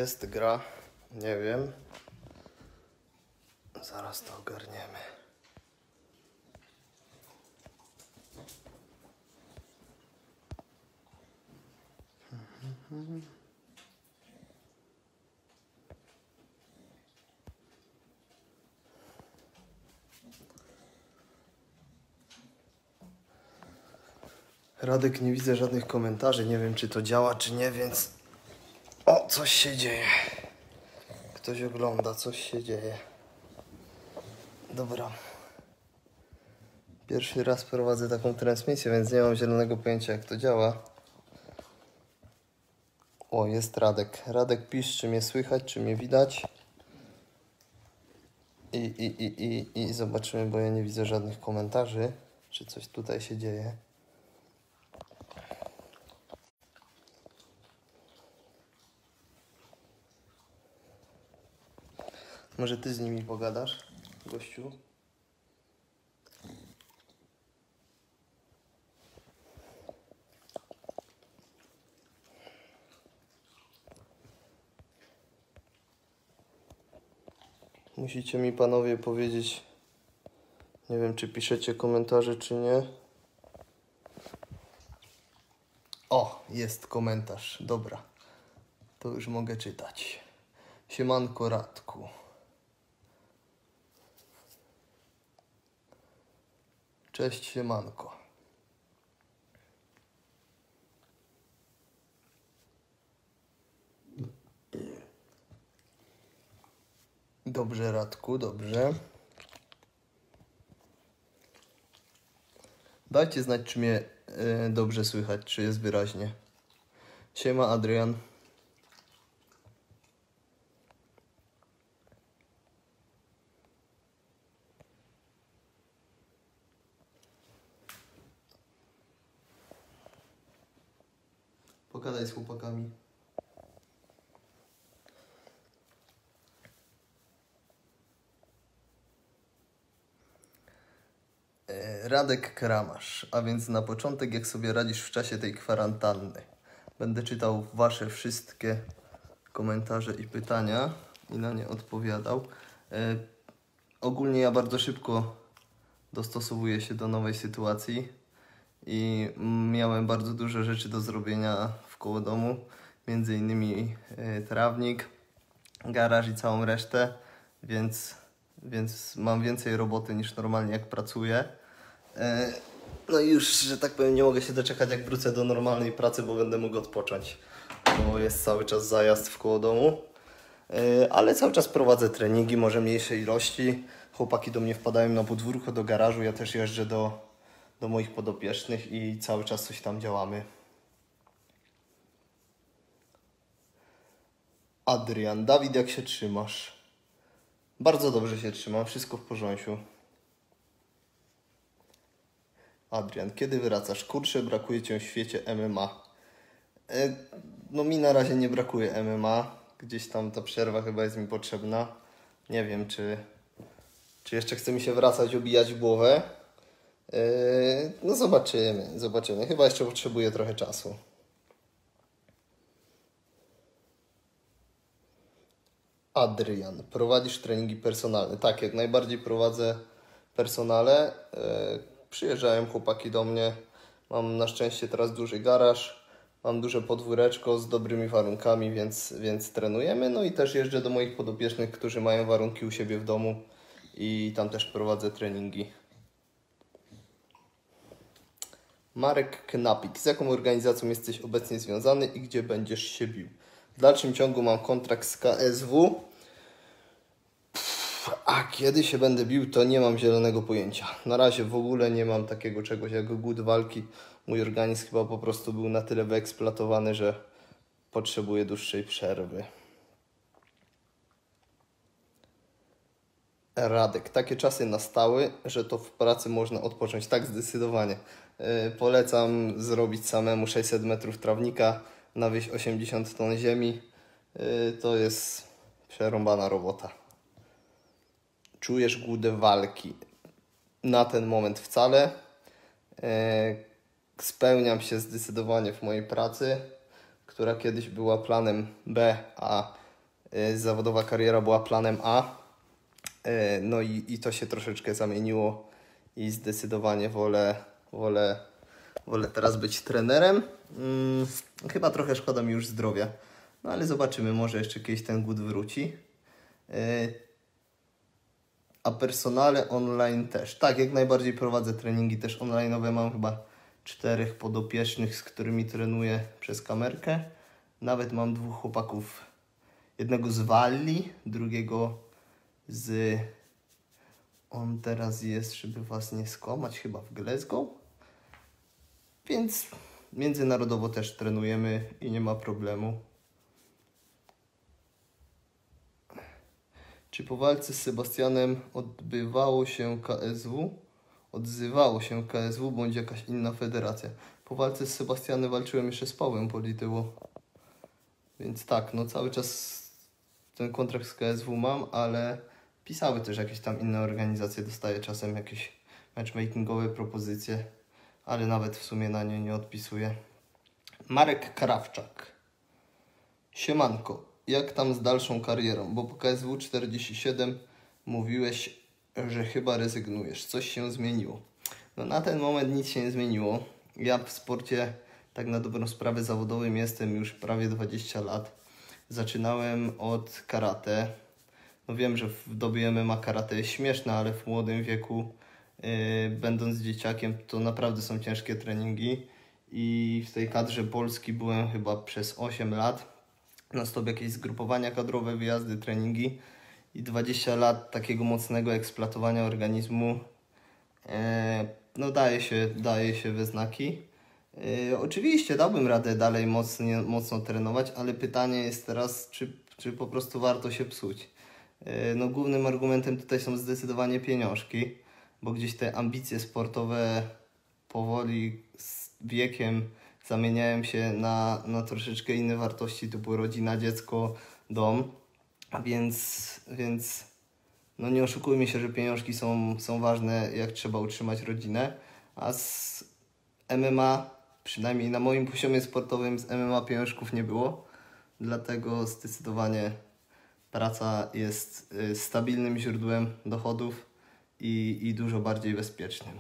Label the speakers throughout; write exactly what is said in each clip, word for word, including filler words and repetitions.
Speaker 1: jest, gra. Nie wiem. Zaraz to ogarniemy. Radek, nie widzę żadnych komentarzy. Nie wiem, czy to działa, czy nie, więc... O, coś się dzieje. Ktoś ogląda, coś się dzieje. Dobra. Pierwszy raz prowadzę taką transmisję, więc nie mam zielonego pojęcia, jak to działa. O, jest Radek. Radek, pisz, czy mnie słychać, czy mnie widać. I, i, i, i, i zobaczymy, bo ja nie widzę żadnych komentarzy, czy coś tutaj się dzieje. Może ty z nimi pogadasz, gościu? Musicie mi, panowie, powiedzieć, nie wiem, czy piszecie komentarze, czy nie. O, jest komentarz, dobra. To już mogę czytać. Siemanko, Radku. Cześć, siemanko. Dobrze, Radku, dobrze. Dajcie znać, czy mnie y, dobrze słychać, czy jest wyraźnie. Siema, Adrian. Pogadaj z chłopakami. Radek Kramasz, a więc na początek, jak sobie radzisz w czasie tej kwarantanny. Będę czytał wasze wszystkie komentarze i pytania i na nie odpowiadał. E, ogólnie ja bardzo szybko dostosowuję się do nowej sytuacji i miałem bardzo dużo rzeczy do zrobienia wkoło domu, między innymi e, trawnik, garaż i całą resztę, więc, więc mam więcej roboty niż normalnie jak pracuję. No i już, że tak powiem, nie mogę się doczekać, jak wrócę do normalnej pracy, bo będę mógł odpocząć, bo jest cały czas zajazd wkoło domu. Ale cały czas prowadzę treningi, może mniejszej ilości. Chłopaki do mnie wpadają na podwórko, do garażu, ja też jeżdżę do, do moich podopiecznych i cały czas coś tam działamy. Adrian, Dawid, jak się trzymasz? Bardzo dobrze się trzymam, wszystko w porządku. Adrian, kiedy wracasz? Kurczę, brakuje cię w świecie M M A. E, no mi na razie nie brakuje M M A. Gdzieś tam ta przerwa chyba jest mi potrzebna. Nie wiem, czy, czy jeszcze chce mi się wracać, obijać głowę. E, no zobaczymy, zobaczymy. Chyba jeszcze potrzebuję trochę czasu. Adrian, prowadzisz treningi personalne? Tak, jak najbardziej prowadzę personale. E, Przyjeżdżają chłopaki do mnie. Mam na szczęście teraz duży garaż. Mam duże podwóreczko z dobrymi warunkami, więc, więc trenujemy. No i też jeżdżę do moich podopiecznych, którzy mają warunki u siebie w domu i tam też prowadzę treningi. Marek Knapik. Z jaką organizacją jesteś obecnie związany i gdzie będziesz się bił? W dalszym ciągu mam kontrakt z K S W. A kiedy się będę bił, to nie mam zielonego pojęcia. Na razie w ogóle nie mam takiego czegoś jak głód walki. Mój organizm chyba po prostu był na tyle wyeksploatowany, że potrzebuje dłuższej przerwy. Radek, takie czasy nastały, że to w pracy można odpocząć. Tak, zdecydowanie. Yy, polecam zrobić samemu sześćset metrów trawnika, nawieźć osiemdziesiąt ton ziemi. Yy, to jest przerąbana robota. Czujesz głód walki? Na ten moment wcale. Spełniam się zdecydowanie w mojej pracy, która kiedyś była planem B, a zawodowa kariera była planem A. No i, i to się troszeczkę zamieniło i zdecydowanie wolę, wolę, wolę teraz być trenerem. Hmm, chyba trochę szkoda mi już zdrowia, no ale zobaczymy, może jeszcze kiedyś ten głód wróci. A personale online też. Tak, jak najbardziej prowadzę treningi też online'owe. Mam chyba czterech podopiecznych, z którymi trenuję przez kamerkę. Nawet mam dwóch chłopaków. Jednego z Walii, drugiego z... On teraz jest, żeby was nie skłamać, chyba w Glasgow. Więc międzynarodowo też trenujemy i nie ma problemu. Czy po walce z Sebastianem odbywało się K S W? Odzywało się K S W bądź jakaś inna federacja? Po walce z Sebastianem walczyłem jeszcze z Pawłem Polityło. Więc tak, no cały czas ten kontrakt z K S W mam, ale pisały też jakieś tam inne organizacje. Dostaję czasem jakieś matchmakingowe propozycje, ale nawet w sumie na nie nie odpisuję. Marek Krawczak. Siemanko. Jak tam z dalszą karierą? Bo po K S W czterdzieści siedem mówiłeś, że chyba rezygnujesz. Coś się zmieniło. No na ten moment nic się nie zmieniło. Ja w sporcie, tak na dobrą sprawę zawodowym jestem już prawie dwadzieścia lat. Zaczynałem od karate. No wiem, że w dobie M M A karate jest śmieszne, ale w młodym wieku, yy, będąc dzieciakiem, to naprawdę są ciężkie treningi. I w tej kadrze Polski byłem chyba przez osiem lat. Na stop jakieś zgrupowania kadrowe, wyjazdy, treningi i dwadzieścia lat takiego mocnego eksploatowania organizmu e, no daje się, daje się we znaki. E, oczywiście dałbym radę dalej mocno, mocno trenować, ale pytanie jest teraz, czy, czy po prostu warto się psuć. E, no głównym argumentem tutaj są zdecydowanie pieniążki, bo gdzieś te ambicje sportowe powoli z wiekiem zamieniają się na, na troszeczkę inne wartości typu rodzina, dziecko, dom, więc, więc no nie oszukujmy się, że pieniążki są, są ważne, jak trzeba utrzymać rodzinę, a z M M A, przynajmniej na moim poziomie sportowym, z M M A pieniążków nie było, dlatego zdecydowanie praca jest stabilnym źródłem dochodów i, i dużo bardziej bezpiecznym.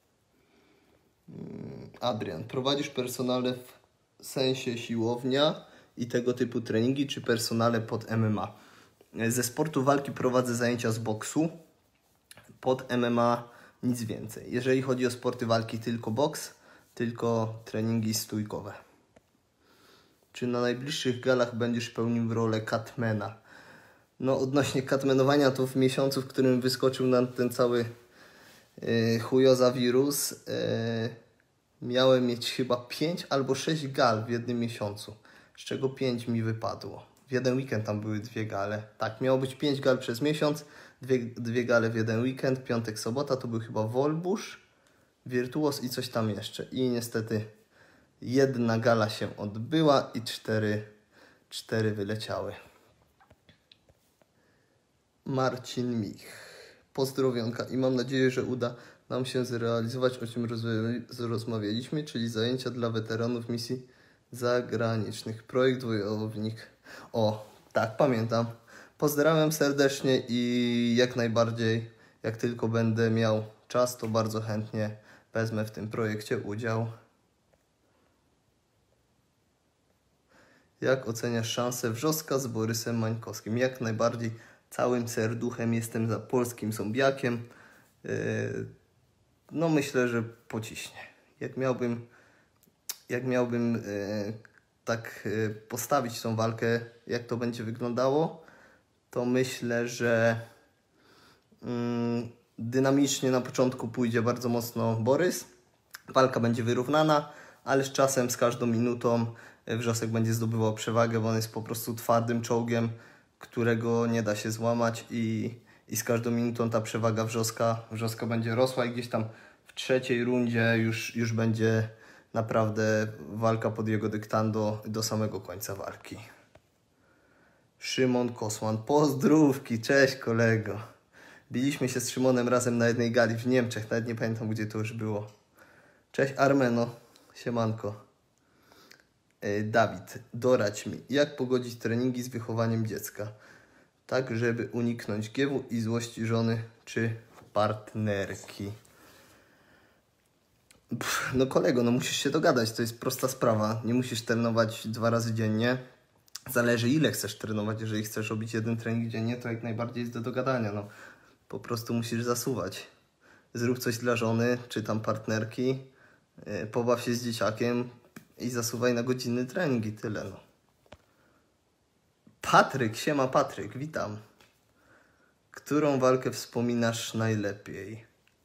Speaker 1: Adrian, prowadzisz personale w sensie siłownia i tego typu treningi, czy personale pod M M A? Ze sportu walki prowadzę zajęcia z boksu, pod M M A nic więcej. Jeżeli chodzi o sporty walki, tylko boks, tylko treningi stójkowe. Czy na najbliższych galach będziesz pełnił rolę Catmana? No odnośnie Catmanowania, to w miesiącu, w którym wyskoczył nam ten cały Yy, chujoza wirus, yy, miałem mieć chyba pięć albo sześć gal w jednym miesiącu, z czego pięć mi wypadło. W jeden weekend tam były dwie gale. Tak, miało być pięć gal przez miesiąc, dwie, dwie gale w jeden weekend, piątek, sobota, to był chyba Wolbusz, Wirtuos i coś tam jeszcze. I niestety jedna gala się odbyła i cztery, cztery wyleciały. Marcin Mich. Pozdrowionka i mam nadzieję, że uda nam się zrealizować, o czym rozmawialiśmy, czyli zajęcia dla weteranów misji zagranicznych. Projekt Wojownik. O, tak, pamiętam. Pozdrawiam serdecznie i jak najbardziej, jak tylko będę miał czas, to bardzo chętnie wezmę w tym projekcie udział. Jak oceniasz szansę Wrzoska z Borysem Mańkowskim? Jak najbardziej. Całym serduchem jestem za polskim zombiakiem. Yy, no myślę, że pociśnie. Jak miałbym, jak miałbym yy, tak yy, postawić tą walkę, jak to będzie wyglądało, to myślę, że yy, dynamicznie na początku pójdzie bardzo mocno Borys. Walka będzie wyrównana, ale z czasem, z każdą minutą Wrzosek będzie zdobywał przewagę, bo on jest po prostu twardym czołgiem, którego nie da się złamać i, i z każdą minutą ta przewaga Wrzoska, Wrzoska będzie rosła i gdzieś tam w trzeciej rundzie już, już będzie naprawdę walka pod jego dyktando do samego końca walki. Szymon Kosman, pozdrówki, cześć kolego. Biliśmy się z Szymonem razem na jednej gali w Niemczech, nawet nie pamiętam gdzie to już było. Cześć Armeno, siemanko. Yy, Dawid, doradź mi, jak pogodzić treningi z wychowaniem dziecka, tak żeby uniknąć gniewu i złości żony czy partnerki. Pff, no kolego, no musisz się dogadać, to jest prosta sprawa. Nie musisz trenować dwa razy dziennie. Zależy ile chcesz trenować. Jeżeli chcesz robić jeden trening dziennie, to jak najbardziej jest do dogadania. No, po prostu musisz zasuwać. Zrób coś dla żony czy tam partnerki. Yy, pobaw się z dzieciakiem i zasuwaj na godzinny trening i tyle. No. Patryk, siema Patryk, witam. Którą walkę wspominasz najlepiej?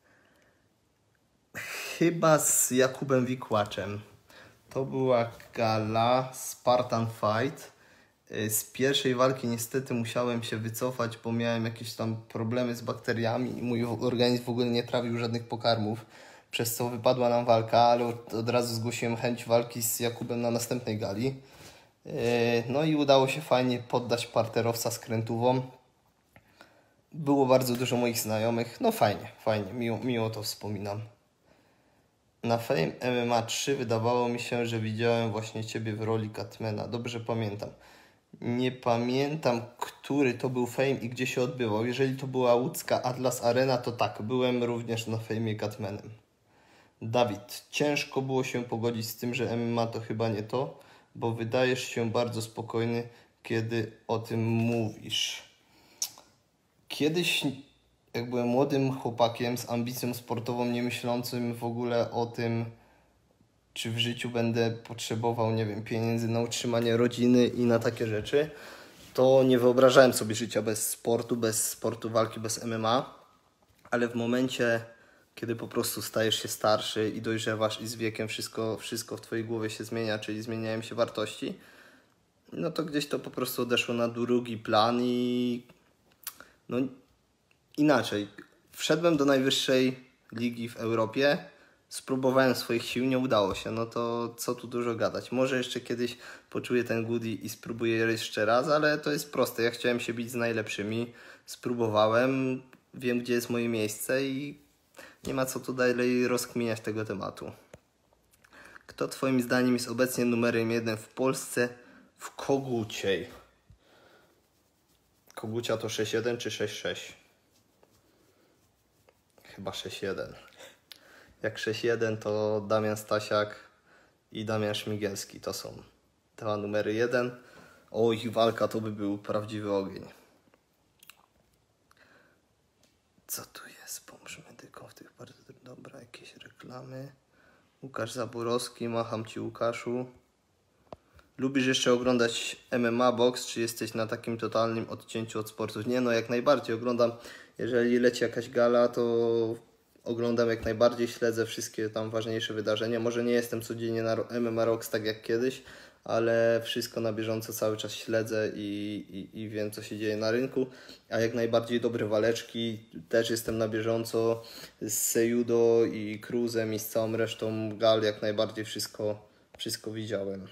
Speaker 1: Chyba z Jakubem Wikłaczem. To była gala Spartan Fight. Z pierwszej walki niestety musiałem się wycofać, bo miałem jakieś tam problemy z bakteriami i mój organizm w ogóle nie trawił żadnych pokarmów, przez co wypadła nam walka, ale od, od razu zgłosiłem chęć walki z Jakubem na następnej gali. No i udało się fajnie poddać parterowca skrętową. Było bardzo dużo moich znajomych. No fajnie, fajnie, miło, miło to wspominam. Na Fame M M A trzy wydawało mi się, że widziałem właśnie Ciebie w roli Catmana. Dobrze pamiętam. Nie pamiętam, który to był Fame i gdzie się odbywał. Jeżeli to była łódzka Atlas Arena, to tak, byłem również na Fame'ie Catmanem. Dawid, ciężko było się pogodzić z tym, że M M A to chyba nie to, bo wydajesz się bardzo spokojny, kiedy o tym mówisz. Kiedyś, jak byłem młodym chłopakiem z ambicją sportową, nie myślącym w ogóle o tym, czy w życiu będę potrzebował, nie wiem, pieniędzy na utrzymanie rodziny i na takie rzeczy, to nie wyobrażałem sobie życia bez sportu, bez sportu walki, bez M M A, ale w momencie, kiedy po prostu stajesz się starszy i dojrzewasz i z wiekiem wszystko, wszystko w Twojej głowie się zmienia, czyli zmieniają się wartości, no to gdzieś to po prostu odeszło na drugi plan i no inaczej. Wszedłem do najwyższej ligi w Europie, spróbowałem swoich sił, nie udało się, no to co tu dużo gadać. Może jeszcze kiedyś poczuję ten głód i spróbuję jeszcze raz, ale to jest proste. Ja chciałem się bić z najlepszymi, spróbowałem, wiem gdzie jest moje miejsce i nie ma co tu dalej rozkminiać tego tematu. Kto Twoim zdaniem jest obecnie numerem jeden w Polsce w koguciej? Kogucia to sześć jeden czy sześć sześć? Chyba sześć jeden. Jak sześć jeden to Damian Stasiak i Damian Szmigielski. To są dwa numery jeden. O, ich walka to by był prawdziwy ogień. Co tu jest? Pomóż medykom w tych bardzo... Dobra, jakieś reklamy. Łukasz Zaborowski, macham Ci Łukaszu. Lubisz jeszcze oglądać M M A, boks, czy jesteś na takim totalnym odcięciu od sportów? Nie, no jak najbardziej oglądam. Jeżeli leci jakaś gala, to oglądam jak najbardziej, śledzę wszystkie tam ważniejsze wydarzenia. Może nie jestem codziennie na M M A Rocks tak jak kiedyś, ale wszystko na bieżąco cały czas śledzę i, i, i wiem, co się dzieje na rynku. A jak najbardziej dobre waleczki, też jestem na bieżąco z Seijudo i Cruzem i z całą resztą gal, jak najbardziej wszystko, wszystko widziałem.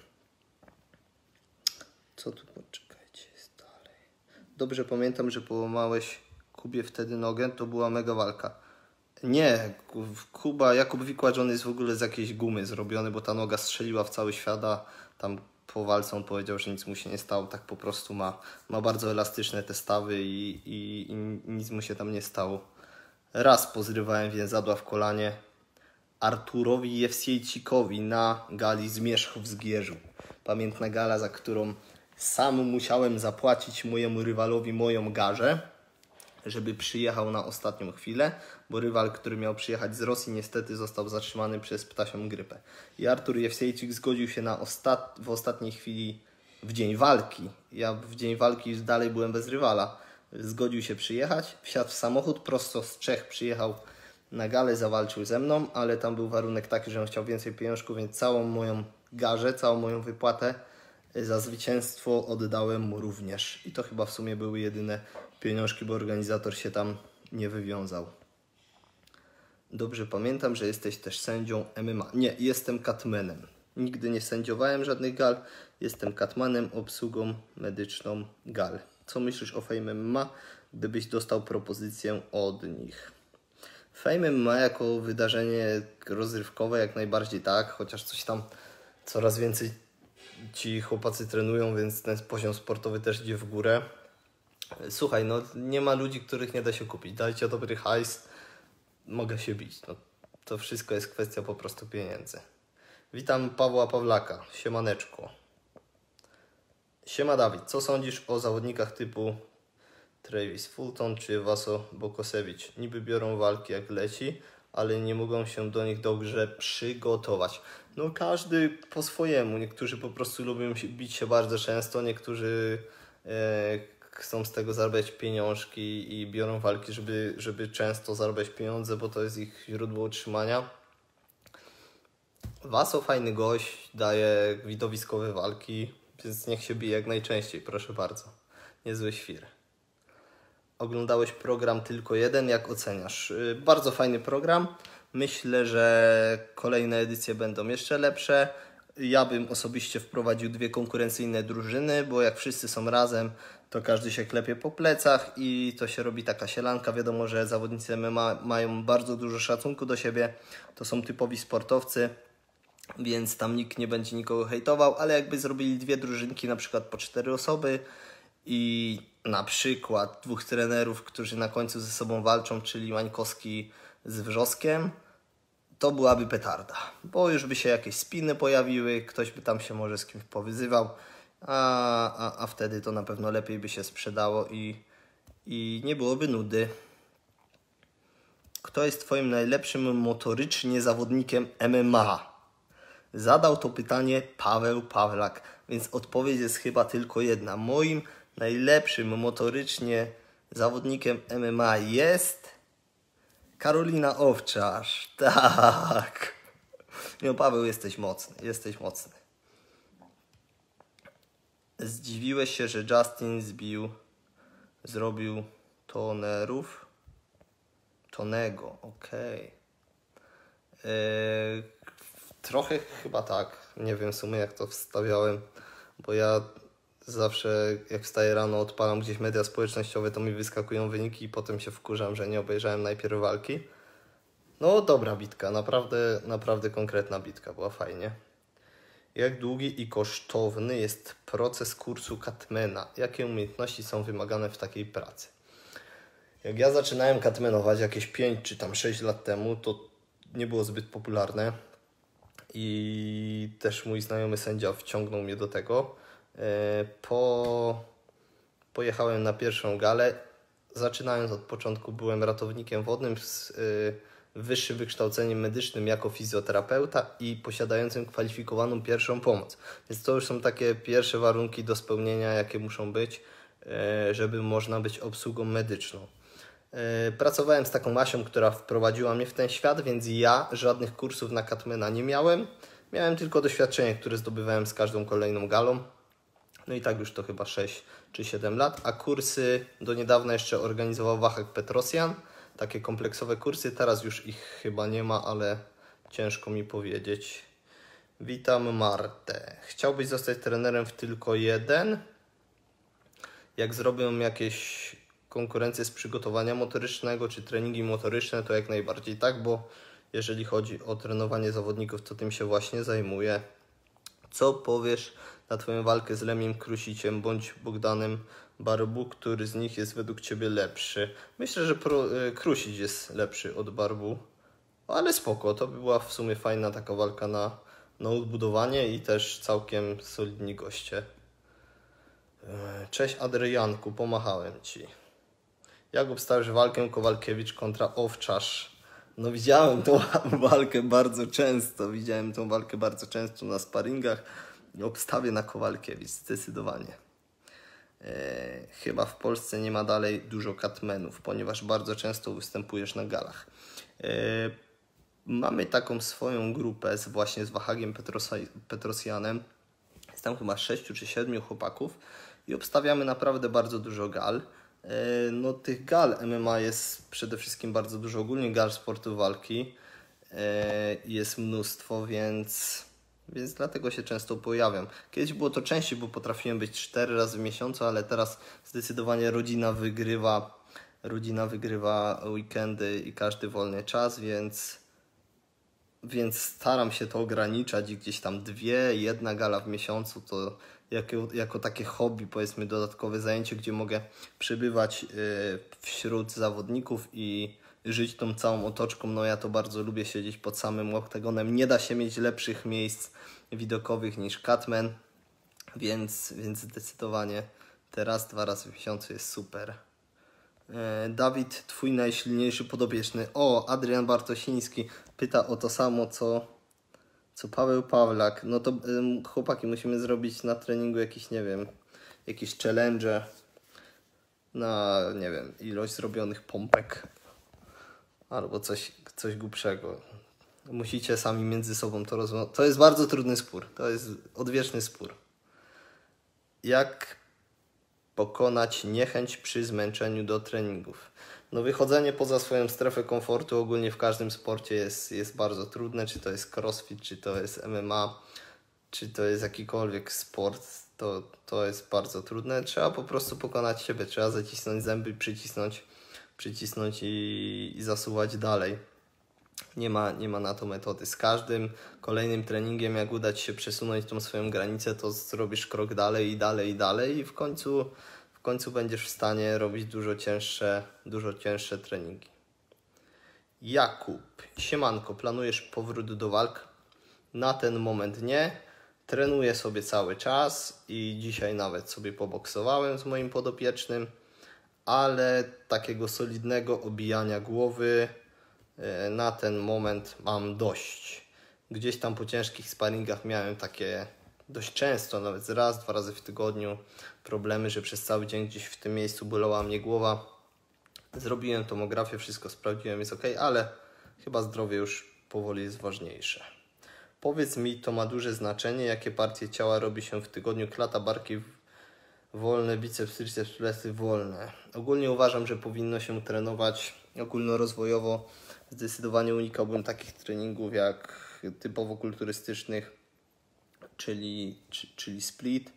Speaker 1: Co tu, poczekajcie, jest dalej. Dobrze pamiętam, że połamałeś Kubie wtedy nogę, to była mega walka. Nie, Kuba, Jakub Wikłacz, on jest w ogóle z jakiejś gumy zrobiony, bo ta noga strzeliła w cały świat, a tam po walce on powiedział, że nic mu się nie stało, tak po prostu ma, ma bardzo elastyczne te stawy i, i, i nic mu się tam nie stało. Raz pozrywałem więzadła w kolanie Arturowi Jewsiejcikowi na gali Zmierzchów z Gierzu. Pamiętna gala, za którą sam musiałem zapłacić mojemu rywalowi moją garzę, żeby przyjechał na ostatnią chwilę, bo rywal, który miał przyjechać z Rosji, niestety został zatrzymany przez ptasią grypę. I Artur Jewsiejczyk zgodził się na ostat... w ostatniej chwili, w dzień walki. Ja w dzień walki już dalej byłem bez rywala. Zgodził się przyjechać, wsiadł w samochód, prosto z Czech przyjechał na galę, zawalczył ze mną, ale tam był warunek taki, że on chciał więcej pieniążków, więc całą moją garzę, całą moją wypłatę za zwycięstwo oddałem mu również. I to chyba w sumie były jedyne pieniążki, bo organizator się tam nie wywiązał. Dobrze pamiętam, że jesteś też sędzią M M A. Nie, jestem catmanem. Nigdy nie sędziowałem żadnych gal. Jestem catmanem, obsługą medyczną gal. Co myślisz o Fame M M A, gdybyś dostał propozycję od nich? Fame M M A jako wydarzenie rozrywkowe jak najbardziej tak, chociaż coś tam coraz więcej ci chłopacy trenują, więc ten poziom sportowy też idzie w górę. Słuchaj, no nie ma ludzi, których nie da się kupić. Dajcie dobry hajs, mogę się bić. No, to wszystko jest kwestia po prostu pieniędzy. Witam Pawła Pawlaka. Siemaneczku. Siema Dawid, co sądzisz o zawodnikach typu Travis Fulton czy Vaso Bokosewicz? Niby biorą walki jak leci, ale nie mogą się do nich dobrze przygotować. No każdy po swojemu. Niektórzy po prostu lubią się, bić się bardzo często, niektórzy e, chcą z tego zarabiać pieniążki i biorą walki, żeby, żeby często zarabiać pieniądze, bo to jest ich źródło utrzymania. Vaso fajny gość, daje widowiskowe walki, więc niech się bije jak najczęściej, proszę bardzo. Niezły świr. Oglądałeś program Tylko Jeden, jak oceniasz? Bardzo fajny program. Myślę, że kolejne edycje będą jeszcze lepsze. Ja bym osobiście wprowadził dwie konkurencyjne drużyny, bo jak wszyscy są razem, to każdy się klepie po plecach i to się robi taka sielanka. Wiadomo, że zawodnicy M M A mają bardzo dużo szacunku do siebie. To są typowi sportowcy, więc tam nikt nie będzie nikogo hejtował, ale jakby zrobili dwie drużynki, na przykład po cztery osoby i na przykład dwóch trenerów, którzy na końcu ze sobą walczą, czyli Mańkowski z Wrzoskiem, to byłaby petarda, bo już by się jakieś spiny pojawiły, ktoś by tam się może z kimś powyzywał, a, a, a wtedy to na pewno lepiej by się sprzedało i, i nie byłoby nudy. Kto jest twoim najlepszym motorycznie zawodnikiem M M A? Zadał to pytanie Paweł Pawlak, więc odpowiedź jest chyba tylko jedna. Moim najlepszym motorycznie zawodnikiem M M A jest Karolina Owczarz. Tak. No, Paweł, jesteś mocny, jesteś mocny. Zdziwiłeś się, że Justin zbił, zrobił tonerów? Tonego, okej. Okay. Eee, trochę chyba tak. Nie wiem w sumie jak to wstawiałem, bo ja zawsze jak wstaję rano, odpalam gdzieś media społecznościowe, to mi wyskakują wyniki i potem się wkurzam, że nie obejrzałem najpierw walki. No dobra bitka, naprawdę, naprawdę konkretna bitka, była fajnie. Jak długi i kosztowny jest proces kursu Catmana? Jakie umiejętności są wymagane w takiej pracy? Jak ja zaczynałem catmanować jakieś pięć czy tam sześć lat temu, to nie było zbyt popularne i też mój znajomy sędzia wciągnął mnie do tego. Po... Pojechałem na pierwszą galę. Zaczynając od początku byłem ratownikiem wodnym z wyższym wykształceniem medycznym jako fizjoterapeuta i posiadającym kwalifikowaną pierwszą pomoc. Więc to już są takie pierwsze warunki do spełnienia, jakie muszą być, żeby można być obsługą medyczną. Pracowałem z taką Asią, która wprowadziła mnie w ten świat, więc ja żadnych kursów na Catmana nie miałem. Miałem tylko doświadczenie, które zdobywałem z każdą kolejną galą. No i tak już to chyba sześć czy siedem lat, a kursy do niedawna jeszcze organizował Wahek Petrosyan, takie kompleksowe kursy, teraz już ich chyba nie ma, ale ciężko mi powiedzieć. Witam Martę. Chciałbyś zostać trenerem w Tylko Jeden? Jak zrobią jakieś konkurencje z przygotowania motorycznego czy treningi motoryczne, to jak najbardziej tak, bo jeżeli chodzi o trenowanie zawodników, to tym się właśnie zajmuję. Co powiesz na twoją walkę z Lemiem Krusiciem bądź Bogdanem Barbu, który z nich jest według ciebie lepszy? Myślę, że pro, y, Krusic jest lepszy od Barbu, ale spoko, to by była w sumie fajna taka walka na, na odbudowanie i też całkiem solidni goście. Cześć Adrianku, pomachałem ci. Jak obstawiasz walkę Kowalkiewicz kontra Owczarz? No widziałem tą walkę bardzo często, widziałem tą walkę bardzo często na sparingach. Obstawię na Kowalkiewicz, zdecydowanie. E, chyba w Polsce nie ma dalej dużo catmenów, ponieważ bardzo często występujesz na galach. E, mamy taką swoją grupę z, właśnie z Wahagiem Petrosyanem. Jest tam chyba sześciu czy siedmiu chłopaków i obstawiamy naprawdę bardzo dużo gal. No tych gal M M A jest przede wszystkim bardzo dużo, ogólnie gal sportu walki jest mnóstwo, więc, więc dlatego się często pojawiam. Kiedyś było to częściej, bo potrafiłem być cztery razy w miesiącu, ale teraz zdecydowanie rodzina wygrywa, rodzina wygrywa weekendy i każdy wolny czas, więc więc staram się to ograniczać i gdzieś tam dwie, jedna gala w miesiącu to jako, jako takie hobby, powiedzmy dodatkowe zajęcie, gdzie mogę przebywać wśród zawodników i żyć tą całą otoczką. No ja to bardzo lubię siedzieć pod samym oktagonem. Nie da się mieć lepszych miejsc widokowych niż Catman, więc, więc zdecydowanie teraz dwa razy w miesiącu jest super. Dawid, twój najsilniejszy podopieczny. O, Adrian Bartosiński pyta o to samo, co, co Paweł Pawlak. No to ym, chłopaki, musimy zrobić na treningu jakiś, nie wiem, jakieś challenge na, nie wiem, ilość zrobionych pompek albo coś, coś głupszego. Musicie sami między sobą to rozwiązać. To jest bardzo trudny spór. To jest odwieczny spór. Jak pokonać niechęć przy zmęczeniu do treningów? No wychodzenie poza swoją strefę komfortu ogólnie w każdym sporcie jest, jest bardzo trudne. Czy to jest crossfit, czy to jest M M A, czy to jest jakikolwiek sport, to, to jest bardzo trudne. Trzeba po prostu pokonać siebie. Trzeba zacisnąć zęby, przycisnąć, przycisnąć i, i zasuwać dalej. Nie ma, nie ma na to metody. Z każdym kolejnym treningiem, jak uda Ci się przesunąć tą swoją granicę, to zrobisz krok dalej i dalej i dalej i w końcu, w końcu będziesz w stanie robić dużo cięższe, dużo cięższe treningi. Jakub, siemanko, planujesz powrót do walk? Na ten moment nie. Trenuję sobie cały czas i dzisiaj nawet sobie poboksowałem z moim podopiecznym, ale takiego solidnego obijania głowy na ten moment mam dość. Gdzieś tam po ciężkich sparingach miałem takie dość często, nawet raz, dwa razy w tygodniu problemy, że przez cały dzień gdzieś w tym miejscu bolała mnie głowa. Zrobiłem tomografię, wszystko sprawdziłem, jest ok, ale chyba zdrowie już powoli jest ważniejsze. Powiedz mi, to ma duże znaczenie, jakie partie ciała robi się w tygodniu? Klata, barki wolne, biceps, triceps, plecy wolne. Ogólnie uważam, że powinno się trenować ogólnorozwojowo. Zdecydowanie unikałbym takich treningów jak typowo kulturystycznych, czyli, czyli split.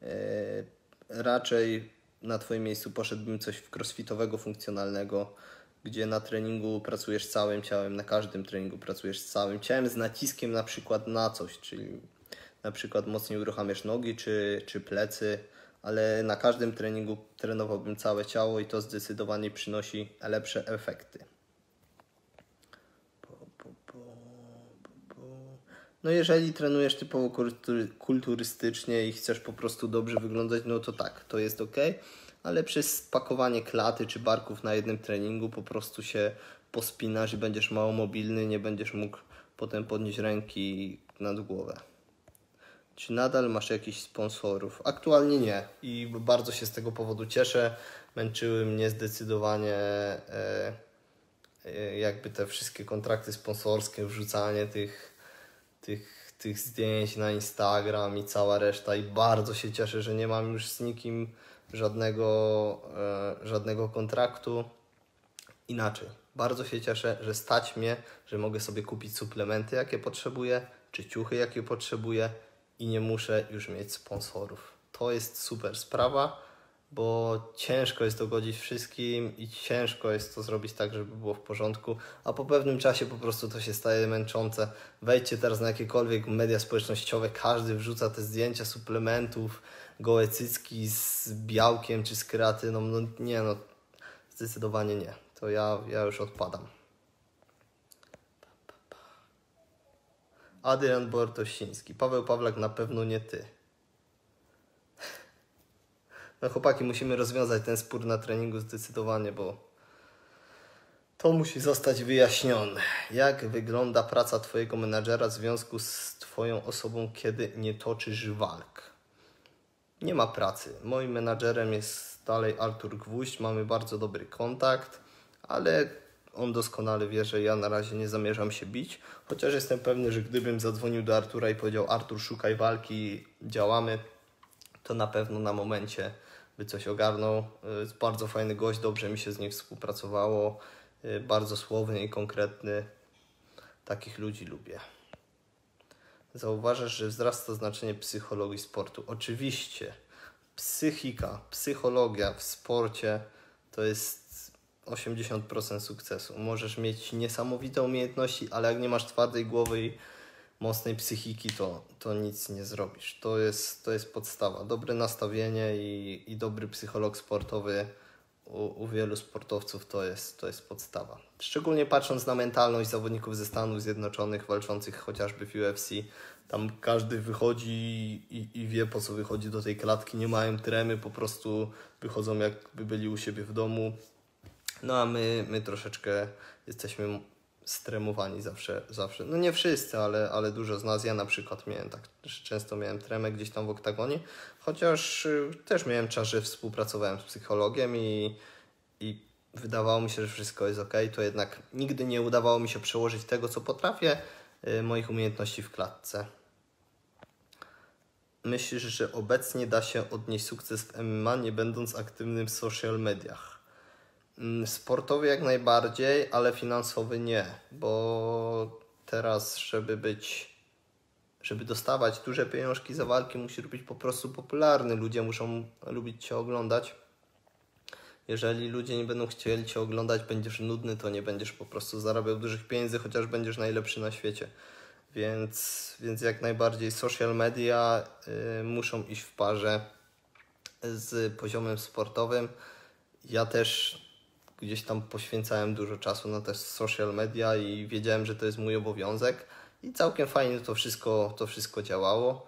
Speaker 1: Raczej na Twoim miejscu poszedłbym coś w crossfitowego, funkcjonalnego, gdzie na treningu pracujesz całym ciałem, na każdym treningu pracujesz całym ciałem z naciskiem na przykład na coś, czyli na przykład mocniej uruchamiasz nogi czy, czy plecy, ale na każdym treningu trenowałbym całe ciało i to zdecydowanie przynosi lepsze efekty. No jeżeli trenujesz typowo kulturystycznie i chcesz po prostu dobrze wyglądać, no to tak, to jest ok, ale przez pakowanie klaty czy barków na jednym treningu po prostu się pospinasz i będziesz mało mobilny, nie będziesz mógł potem podnieść ręki nad głowę. Czy nadal masz jakichś sponsorów? Aktualnie nie i bardzo się z tego powodu cieszę. Męczyły mnie zdecydowanie e, e, jakby te wszystkie kontrakty sponsorskie, wrzucanie tych, tych, tych zdjęć na Instagram i cała reszta i bardzo się cieszę, że nie mam już z nikim żadnego, e, żadnego kontraktu. Inaczej, bardzo się cieszę, że stać mnie, że mogę sobie kupić suplementy, jakie potrzebuję, czy ciuchy, jakie potrzebuję i nie muszę już mieć sponsorów. To jest super sprawa, bo ciężko jest dogodzić wszystkim i ciężko jest to zrobić tak, żeby było w porządku, a po pewnym czasie po prostu to się staje męczące. Wejdźcie teraz na jakiekolwiek media społecznościowe, każdy wrzuca te zdjęcia suplementów, gołe cycki z białkiem czy z kreatyną, no nie no, zdecydowanie nie. To ja, ja już odpadam. Adrian Bartosiński. Paweł Pawlak, na pewno nie ty. No chłopaki, musimy rozwiązać ten spór na treningu zdecydowanie, bo to musi zostać wyjaśnione. Jak wygląda praca twojego menadżera w związku z twoją osobą, kiedy nie toczysz walk? Nie ma pracy. Moim menadżerem jest dalej Artur Gwóźdź. Mamy bardzo dobry kontakt, ale on doskonale wie, że ja na razie nie zamierzam się bić, chociaż jestem pewny, że gdybym zadzwonił do Artura i powiedział: Artur, szukaj walki, działamy, to na pewno na momencie by coś ogarnął. Jest bardzo fajny gość, dobrze mi się z nim współpracowało, bardzo słowny i konkretny. Takich ludzi lubię. Zauważasz, że wzrasta znaczenie psychologii sportu. Oczywiście, psychika, psychologia w sporcie to jest osiemdziesiąt procent sukcesu. Możesz mieć niesamowite umiejętności, ale jak nie masz twardej głowy i mocnej psychiki, to, to nic nie zrobisz. To jest, to jest podstawa. Dobre nastawienie i, i dobry psycholog sportowy u, u wielu sportowców to jest, to jest podstawa. Szczególnie patrząc na mentalność zawodników ze Stanów Zjednoczonych walczących chociażby w U F C. Tam każdy wychodzi i, i wie, po co wychodzi do tej klatki. Nie mają tremy, po prostu wychodzą jakby byli u siebie w domu. No a my, my troszeczkę jesteśmy stremowani zawsze, zawsze. No nie wszyscy, ale, ale dużo z nas. Ja na przykład miałem tak, że często miałem tremę gdzieś tam w oktagonie, chociaż y, też miałem czas, że współpracowałem z psychologiem i, i wydawało mi się, że wszystko jest ok, to jednak nigdy nie udawało mi się przełożyć tego, co potrafię, y, moich umiejętności w klatce. Myślisz, że obecnie da się odnieść sukces w M M A, nie będąc aktywnym w social mediach? Sportowy jak najbardziej, ale finansowy nie, bo teraz, żeby być, żeby dostawać duże pieniążki za walki, musisz być po prostu popularny. Ludzie muszą lubić Cię oglądać. Jeżeli ludzie nie będą chcieli Cię oglądać, będziesz nudny, to nie będziesz po prostu zarabiał dużych pieniędzy, chociaż będziesz najlepszy na świecie. Więc, więc jak najbardziej social media y, muszą iść w parze z poziomem sportowym. Ja też gdzieś tam poświęcałem dużo czasu na te social media i wiedziałem, że to jest mój obowiązek i całkiem fajnie to wszystko, to wszystko działało.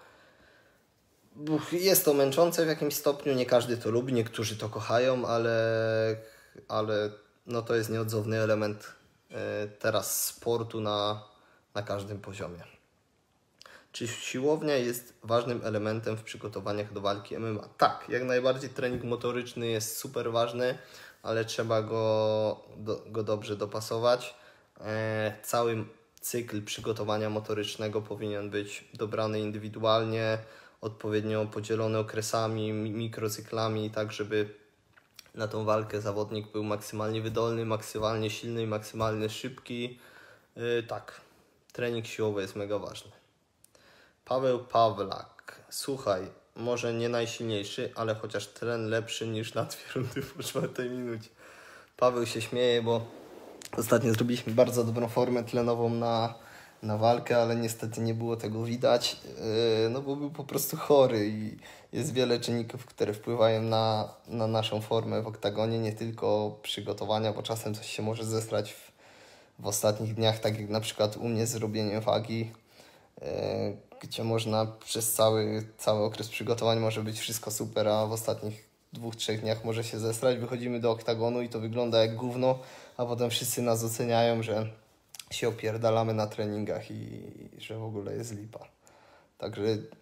Speaker 1: Jest to męczące w jakimś stopniu, nie każdy to lubi, niektórzy to kochają, ale, ale no to jest nieodzowny element teraz sportu na, na każdym poziomie. Czy siłownia jest ważnym elementem w przygotowaniach do walki M M A? Tak, jak najbardziej trening motoryczny jest super ważny, ale trzeba go, do, go dobrze dopasować. E, cały cykl przygotowania motorycznego powinien być dobrany indywidualnie, odpowiednio podzielony okresami, mikrocyklami, tak żeby na tą walkę zawodnik był maksymalnie wydolny, maksymalnie silny i maksymalnie szybki. E, tak, trening siłowy jest mega ważny. Paweł Pawlak. Słuchaj, może nie najsilniejszy, ale chociaż tren lepszy niż na dwie rundy po czwartej minucie. Paweł się śmieje, bo ostatnio zrobiliśmy bardzo dobrą formę tlenową na, na walkę, ale niestety nie było tego widać, yy, no bo był po prostu chory i jest wiele czynników, które wpływają na, na naszą formę w oktagonie, nie tylko przygotowania, bo czasem coś się może zesrać w, w ostatnich dniach, tak jak na przykład u mnie z robieniem wagi, yy, gdzie można przez cały, cały okres przygotowań może być wszystko super, a w ostatnich dwóch, trzech dniach może się zesrać. Wychodzimy do oktagonu i to wygląda jak gówno, a potem wszyscy nas oceniają, że się opierdalamy na treningach i, i że w ogóle jest lipa. Także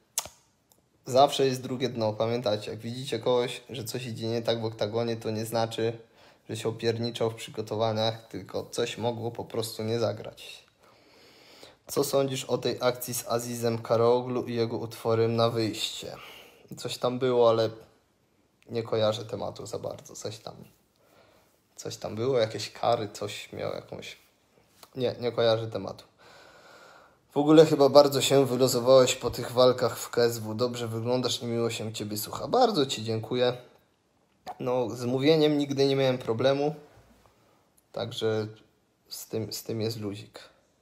Speaker 1: zawsze jest drugie dno. Pamiętajcie, jak widzicie kogoś, że coś idzie nie tak w oktagonie, to nie znaczy, że się opierniczał w przygotowaniach, tylko coś mogło po prostu nie zagrać. Co sądzisz o tej akcji z Azizem Karaoglu i jego utworem Na wyjście? Coś tam było, ale nie kojarzę tematu za bardzo. Coś tam, coś tam było, jakieś kary, coś miał jakąś... Nie, nie kojarzę tematu. W ogóle chyba bardzo się wyluzowałeś po tych walkach w K S W. Dobrze wyglądasz i miło się Ciebie słucha. Bardzo Ci dziękuję. No, z mówieniem nigdy nie miałem problemu. Także z tym, z tym jest luzik.